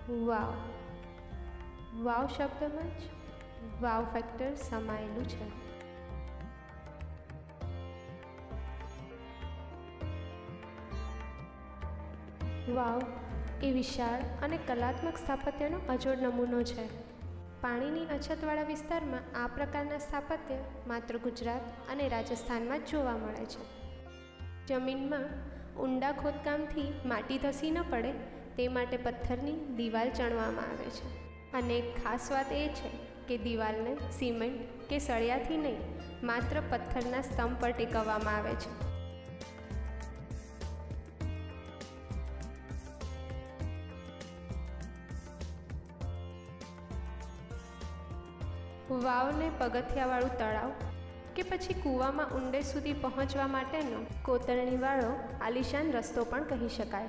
વાવ. વાવ શબ્દમાં જ વાવ ફેક્ટર સમાયેલું છે. વાવ એ વિશાળ અને કલાત્મક સ્થાપત્યનો અજોડ નમૂનો છે. પાણીની અછતવાળા વિસ્તારમાં આ પ્રકારના સ્થાપત્ય માત્ર ગુજરાત અને રાજસ્થાનમાં જ જોવા મળે છે. જમીનમાં ઊંડા ખોદકામથી માટી ધસી ન પડે તે માટે પથ્થરની દિવાલ ચણવામાં આવે છે. અને એક ખાસ વાત એ છે કે દિવાલને સિમેન્ટ કે સળિયાથી નહીં, માત્ર પથ્થરના સ્તંભ પર ટેકવવામાં આવે છે. વાવને પગથિયાવાળું તળાવ કે પછી કૂવામાં ઊંડે સુધી પહોંચવા માટેનો કોતરણીવાળો આલિશાન રસ્તો પણ કહી શકાય.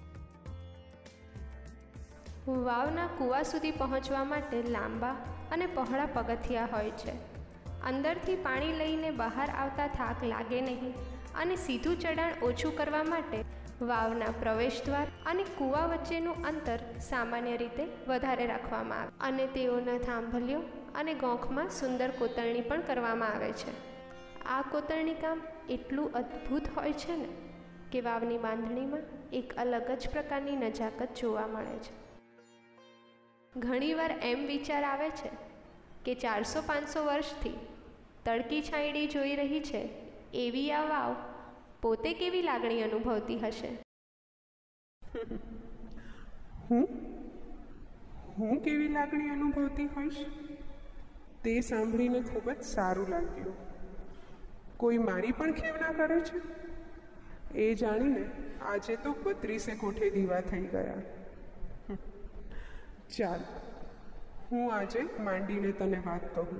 વાવના કૂવા સુધી પહોંચવા માટે લાંબા અને પહોળા પગથિયા હોય છે. અંદરથી પાણી લઈને બહાર આવતા થાક લાગે નહીં અને સીધું ચઢાણ ઓછું કરવા માટે વાવના પ્રવેશદ્વાર અને કૂવા વચ્ચેનું અંતર સામાન્ય રીતે વધારે રાખવામાં આવે અને તેઓના થાંભલીઓ અને ગોખમાં સુંદર કોતરણી પણ કરવામાં આવે છે. આ કોતરણી કામ એટલું અદ્ભુત હોય છે ને કે વાવની બાંધણીમાં એક અલગ જ પ્રકારની નજાકત જોવા મળે છે. ઘણીવાર એમ વિચાર આવે છે કે 400-500 વર્ષથી તડકી છાંયડી જોઈ રહી છે એવી આ વાવ પોતે કેવી લાગણી અનુભવતી હશે. હું કેવી લાગણી અનુભવતી હોઈશ તે સાંભળીને ખૂબ જ સારું લાગ્યું. કોઈ મારી પણ ખેવના કરે છે એ જાણીને આજે તો 32 કોઠે દીવા થઈ ગયા. ચાલ, હું આજે માંડીને તને વાત કહું.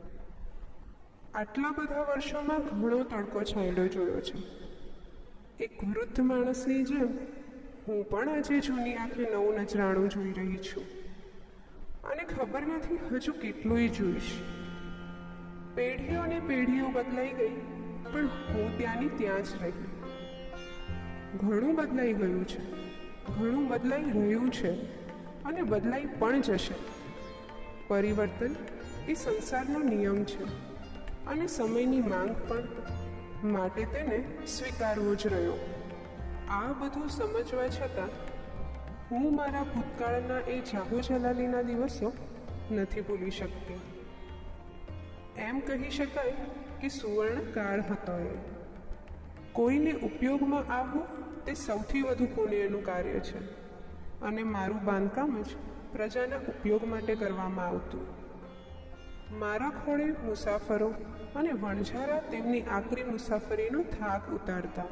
આટલા બધા વર્ષોમાં ઘણો તડકો છાંયડો જોયો છે. એક વૃદ્ધ માણસની જેમ હું પણ આજે જૂની આંખે નવું નજરાણું જોઈ રહી છું અને ખબર નથી હજુ કેટલુંય જોઈશ. પેઢીઓ ને પેઢીઓ બદલાઈ ગઈ પણ હું ત્યાંની ત્યાં જ રહી. ઘણું બદલાઈ ગયું છે, ઘણું બદલાઈ રહ્યું છે અને બદલાઈ પણ જશે. પરિવર્તન એ સંસારનો નિયમ છે અને સમયની માંગ પણ, માટે તેને સ્વીકારવો જ રહ્યો. આ બધું સમજવા છતાં હું મારા ભૂતકાળના એ જાહો જલાલીના દિવસો નથી ભૂલી શકતી. એમ કહી શકાય કે સુવર્ણ કાળ હતો એ. કોઈને ઉપયોગમાં આવવું તે સૌથી વધુ પુણ્યનું કાર્ય છે અને મારું બાંધકામ જ પ્રજાના ઉપયોગ માટે કરવામાં આવતું. મારા ખોળે મુસાફરો અને વણઝારા તેમની આકરી મુસાફરીનો થાક ઉતારતા.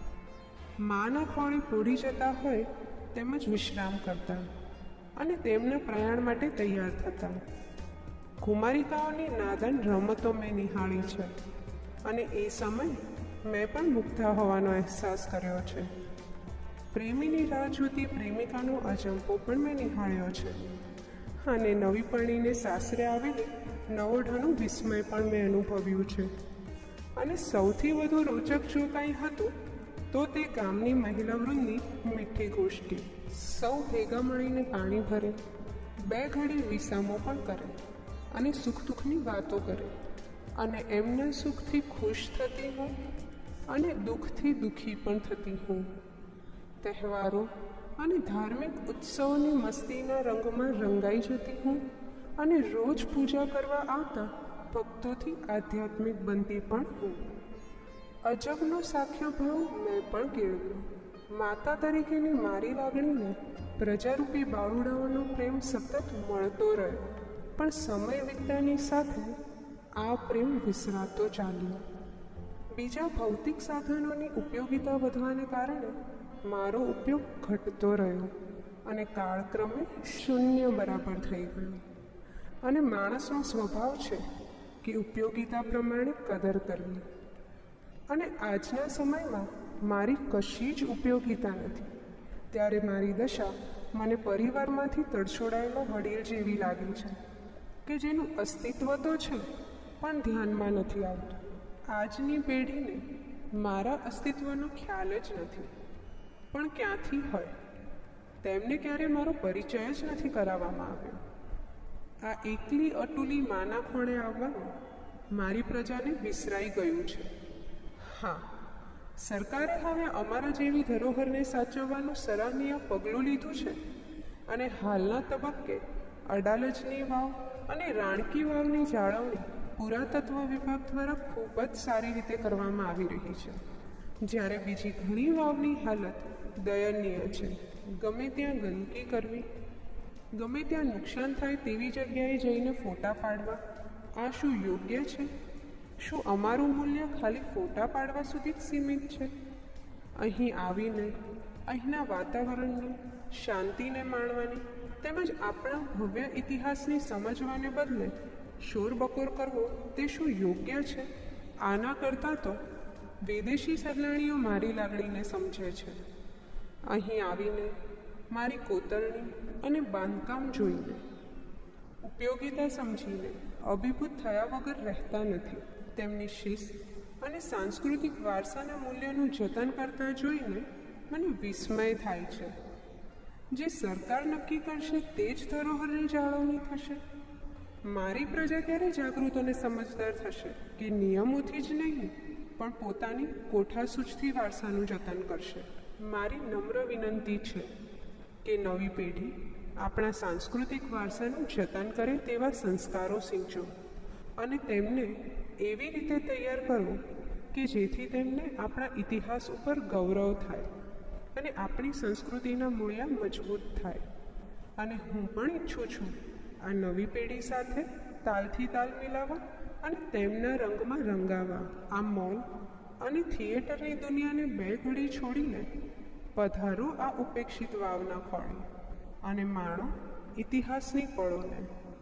માના ખોળે પોઢી જતા હોય તેમજ વિશ્રામ કરતા અને તેમના પ્રયાણ માટે તૈયાર થતા. કુમારિકાઓની નાદાન રમતો મેં નિહાળી છે અને એ સમય મેં પણ મુગ્ધા હોવાનો અહેસાસ કર્યો છે. પ્રેમીની રાહ જોતી પ્રેમિકાનો અજંપો પણ મેં નિહાળ્યો છે અને નવી પરણીને સાસરે આવેલી નવોઢાનું વિસ્મય પણ મેં અનુભવ્યું છે. અને સૌથી વધુ રોચક જો કાંઈ હતું તો તે ગામની મહિલા વૃંદની મીઠી ગોષ્ઠી. સૌ ભેગા મળીને પાણી ભરે, 2 ઘડી વિસામો પણ કરે અને સુખ દુઃખની વાતો કરે અને એમના સુખથી ખુશ થતી હું અને દુઃખથી દુઃખી પણ થતી હું. તહેવારો અને ધાર્મિક ઉત્સવોની મસ્તીના રંગમાં રંગાઈ જતી હું અને રોજ પૂજા કરવા આવતા ભક્તોથી આધ્યાત્મિક બનતી પણ હું. અજબનો સાખ્ય ભાવ મેં પણ કેળવ્યો. માતા તરીકેની મારી લાગણીને પ્રજારૂપી બાળુડાઓનો પ્રેમ સતત મળતો રહ્યો, પણ સમય વીતતાની સાથે આ પ્રેમ વિસરાતો ચાલ્યો. બીજા ભૌતિક સાધનોની ઉપયોગિતા વધવાને કારણે મારો ઉપયોગ ઘટતો રહ્યો અને કાળક્રમે શૂન્ય બરાબર થઈ ગયો. અને માણસનો સ્વભાવ છે કે ઉપયોગિતા પ્રમાણે કદર કરવી. અને આજના સમયમાં મારી કશી જ ઉપયોગિતા નથી, ત્યારે મારી દશા મને પરિવારમાંથી તડછોડાયેલા વડીલ જેવી લાગે છે કે જેનું અસ્તિત્વ તો છે પણ ધ્યાનમાં નથી આવતું. આજની પેઢીને મારા અસ્તિત્વનો ખ્યાલ જ નથી, પણ ક્યાંથી હોય? તેમને ક્યારે મારો પરિચય જ નથી કરાવવામાં આવ્યો. આ એકલી અટુલી માના ખોળે આવવાનું મારી પ્રજાને વિસરાઈ ગયું છે. હા, સરકારે હવે અમારા જેવી ધરોહરને સાચવવાનું સરાહનીય પગલું લીધું છે અને હાલના તબક્કે અડાલજની વાવ અને રાણકી વાવની જાળવણી પુરાતત્વ વિભાગ દ્વારા ખૂબ જ સારી રીતે કરવામાં આવી રહી છે, જ્યારે બીજી ઘણી વાવની હાલત દયનીય છે. ગમે ત્યાં ગંદકી કરવી, ગમે ત્યાં નુકસાન થાય તેવી જગ્યાએ જઈને ફોટા પાડવા, આ શું યોગ્ય છે? શું અમારું મૂલ્ય ખાલી ફોટા પાડવા સુધી જ સીમિત છે? અહીં આવીને અહીંના વાતાવરણને, શાંતિને માણવાની તેમજ આપણા ભવ્ય ઇતિહાસને સમજવાને બદલે શોરબકોર કરવો તે શું યોગ્ય છે? આના કરતાં તો વિદેશી સહેલાણીઓ મારી લાગણીને સમજે છે. અહીં આવીને મારી કોતરણી અને બાંધકામ જોઈને, ઉપયોગિતા સમજીને અભિભૂત થયા વગર રહેતા નથી. તેમની શિસ્ત અને સાંસ્કૃતિક વારસાના મૂલ્યનું જતન કરતા જોઈને મને વિસ્મય થાય છે. જે સરકાર નક્કી કરશે તે જ ધરોહરની જાળવણી થશે. મારી પ્રજા ક્યારે જાગૃત અને સમજદાર થશે કે નિયમોથી જ નહીં પણ પોતાની કોઠાસૂઝથી વારસાનું જતન કરશે? મારી નમ્ર વિનંતી છે કે નવી પેઢી આપણા સાંસ્કૃતિક વારસાનું જતન કરે તેવા સંસ્કારો સિંચો અને તેમને એવી રીતે તૈયાર કરો કે જેથી તેમને આપણા ઇતિહાસ ઉપર ગૌરવ થાય અને આપણી સંસ્કૃતિના મૂળિયા મજબૂત થાય. અને હું પણ ઈચ્છું છું આ નવી પેઢી સાથે તાલથી તાલ મિલાવવા અને તેમના રંગમાં રંગાવા. આ મોલ અને થિયેટરની દુનિયાને બે ઘડી છોડીને પધારો આ ઉપેક્ષિત વાવના ખોળે અને માણો ઇતિહાસની પળોને.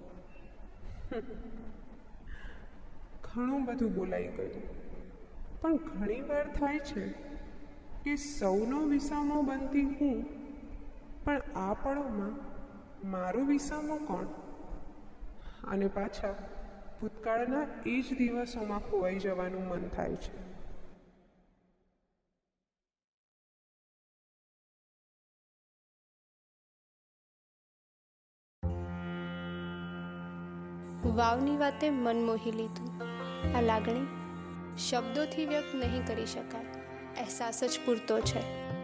ઘણું બધું બોલાઈ ગયું, પણ ઘણી વાર થાય છે કે સૌનો વિસામો બનતી હું, પણ આ પળોમાં મારો વિસામો કોણ? અને પાછા ભૂતકાળના એ જ દિવસોમાં ખોવાઈ જવાનું મન થાય છે. વાવની વાતે મન મોહી લીધું. આ લાગણી શબ્દોથી વ્યક્ત નહીં કરી શકાય, અહેસાસ જ પૂરતો છે.